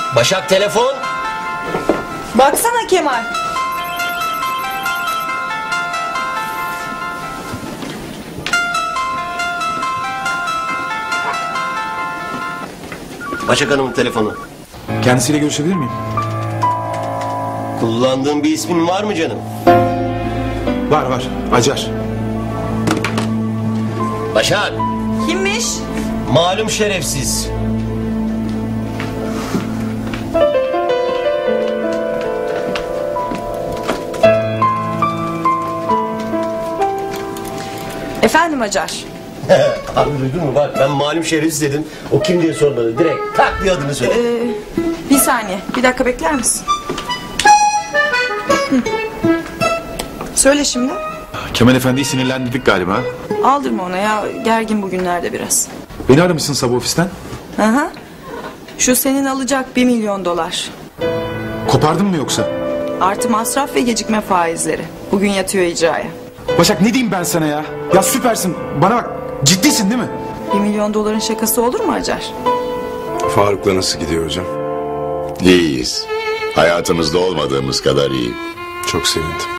Başak telefon. Baksana Kemal. Başak Hanım'ın telefonu. Kendisiyle görüşebilir miyim? Kullandığın bir ismin var mı canım? Var. Acar. Başak. Kimmiş? Malum şerefsiz. Efendim Acar. Abi duydun mu? Bak ben malum şerefsiz dedim. O kim diye sormadı. Direkt tak diye adını söyle. Bir saniye. Bir dakika bekler misin? Hı. Söyle şimdi. Kemal Efendi'yi sinirlendirdik galiba. Aldırma ona ya. Gergin bugünlerde biraz. Beni aramışsın sabah ofisten. Hı hı. Şu senin alacak 1 milyon dolar. Kopardın mı yoksa? Artı masraf ve gecikme faizleri. Bugün yatıyor icraya. Başak ne diyeyim ben sana ya? Ya süpersin. Bana bak, ciddisin değil mi? 1 milyon doların şakası olur mu Acar? Faruk'la nasıl gidiyor hocam? İyiyiz. Hayatımızda olmadığımız kadar iyi. Çok sevindim.